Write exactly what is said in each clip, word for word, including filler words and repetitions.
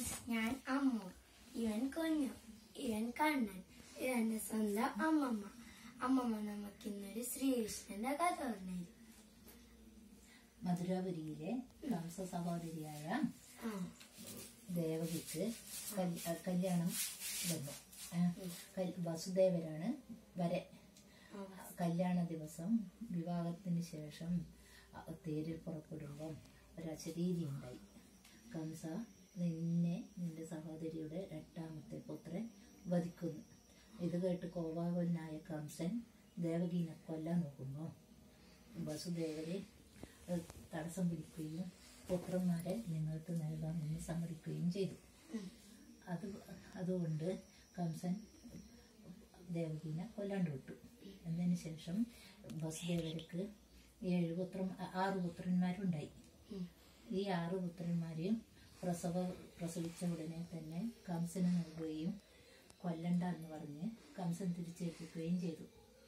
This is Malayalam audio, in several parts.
ഫ്രണ്ട്സ്, ഞാൻ അമ്മു, ഇവൻ കുഞ്ഞു, ഇവൻ കണ്ണൻ, ഇവന്റെ സ്വന്തം അമ്മമ്മ. അമ്മമ്മ നമുക്ക് ഇന്നൊരു ശ്രീകൃഷ്ണന്റെ കഥ പറഞ്ഞു. മധുരാപുരിയിലെ കംസ സഹോദരിയായ ദേവകിക്ക് കല്യാണം വന്നു. വസുദേവരാണ് വരെ. കല്യാണ ദിവസം വിവാഹത്തിന് ശേഷം തേരിൽ പുറപ്പെടുമ്പം ഒരു അശരീരി ഉണ്ടായി. കംസ, നിന്നെ നിന്റെ സഹോദരിയുടെ എട്ടാമത്തെ പുത്രൻ വധിക്കുന്നു. ഇത് കേട്ട് കോപാകുലനായ കംസൻ ദേവകീനെ കൊല്ലാൻ നോക്കുമ്പോൾ വസുദേവരെ തടസ്സം പിടിക്കുകയും പുത്രന്മാരെ നിങ്ങൾക്ക് നൽകാമെന്ന് സമ്മതിക്കുകയും ചെയ്തു. അത് അതുകൊണ്ട് കംസൻ ദേവകീനെ കൊല്ലാണ്ട് വിട്ടു. എന്നതിന് ശേഷം വസുദേവർക്ക് ഏഴ് പുത്ര ആറ് പുത്രന്മാരുണ്ടായി. ഈ ആറ് പുത്രന്മാരെയും പ്രസവ പ്രസവിച്ച ഉടനെ തന്നെ കംസന് നൽകുകയും കൊല്ലണ്ട എന്ന് പറഞ്ഞ് കംസൻ തിരിച്ചേൽപ്പിക്കുകയും ചെയ്തു.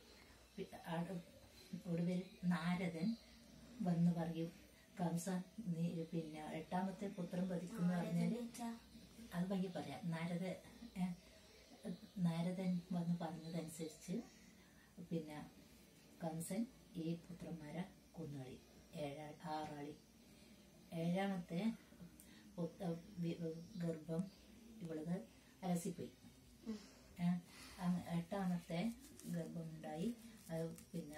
ഒടുവിൽ നാരദൻ വന്ന് പറയും, കംസ നീ പിന്നെ എട്ടാമത്തെ പുത്രൻ വധിക്കുന്ന പറഞ്ഞാല് അത് വഴി പറയാം. നാരദ നാരദൻ വന്ന് പറഞ്ഞതനുസരിച്ച് പിന്നെ കംസൻ ഈ പുത്രന്മാരെ കൊന്നുകളി. ഏഴാ ആറാളി ഏഴാമത്തെ ഗർഭം ഇവളത് അലസിപ്പോയി. എട്ടാമത്തെ ഗർഭമുണ്ടായി. അത് പിന്നെ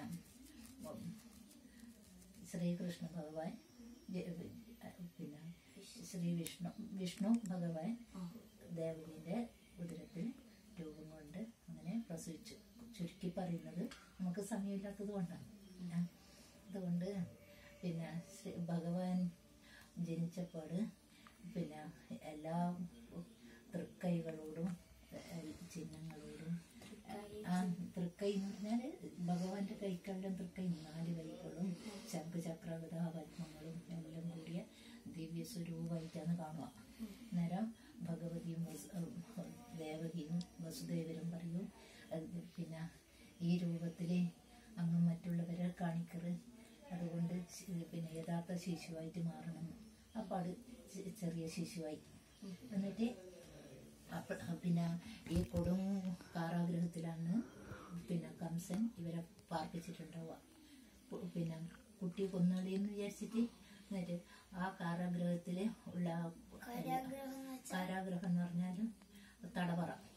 ശ്രീകൃഷ്ണ ഭഗവാൻ പിന്നെ ശ്രീ വിഷ്ണു വിഷ്ണു ഭഗവാൻ ദേവകിന്റെ ഉദരത്തിൽ രൂപം കൊണ്ട് അങ്ങനെ പ്രസവിച്ചു. ചുരുക്കി പറയുന്നത് നമുക്ക് സമയമില്ലാത്തത് കൊണ്ടാണ്. അതുകൊണ്ട് പിന്നെ ഭഗവാൻ ജനിച്ചപ്പാട് പിന്നെ എല്ലാ തൃക്കൈകളോടും ചിഹ്നങ്ങളോടും ആ തൃക്കൈ എന്ന് പറഞ്ഞാല് ഭഗവാന്റെ കൈക്കളുടെ തൃക്കൈ നാല് കൈകളും ശംഖ് ചക്ര ഗദ പത്മങ്ങളും എല്ലാം കൂടിയ ദിവ്യ സ്വരൂപമായിട്ടാണ് കാണുക. അന്നേരം ഭഗവതിയും ദേവകിയും വസുദേവരും പറയും, പിന്നെ ഈ രൂപത്തില് അങ്ങ് മറ്റുള്ളവരെ കാണിക്കറ്, അതുകൊണ്ട് പിന്നെ യഥാർത്ഥ ശിശുവായിട്ട് മാറണം. അപ്പൊ അത് ചെറിയ ശിശുവായി. എന്നിട്ട് അപ്പ പിന്നെ ഈ കൊടും കാരാഗ്രഹത്തിലാണ് പിന്നെ കംസൻ ഇവരെ പാർപ്പിച്ചിട്ടുണ്ടാവുക. പിന്നെ കുട്ടി കൊന്നുകളിയെന്ന് വിചാരിച്ചിട്ട്. എന്നിട്ട് ആ കാരാഗ്രഹത്തില് ഉള്ള കാരാഗ്രഹം എന്ന് പറഞ്ഞാലും തടവറ